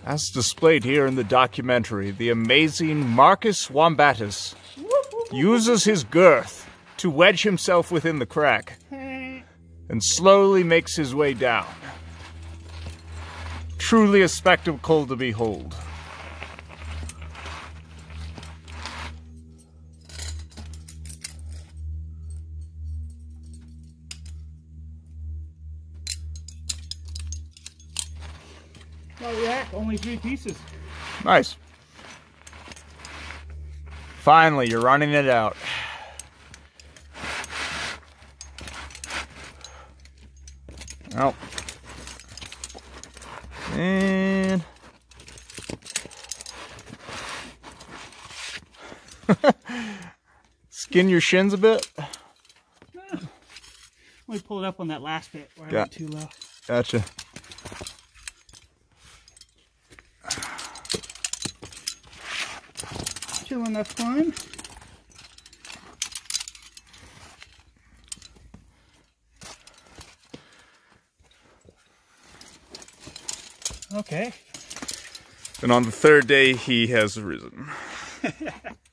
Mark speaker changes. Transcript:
Speaker 1: As displayed here in the documentary, the amazing Marcus Wombatus uses his girth to wedge himself within the crack and slowly makes his way down. Truly a spectacle to behold.
Speaker 2: Oh yeah, only 3 pieces.
Speaker 1: Nice. Finally, you're running it out. Oh. And skin your shins a bit.
Speaker 2: Let me pull it up on that last bit where I went too low.
Speaker 1: Gotcha.
Speaker 2: Chill enough climb. Okay.
Speaker 1: And on the 3rd day, he has risen.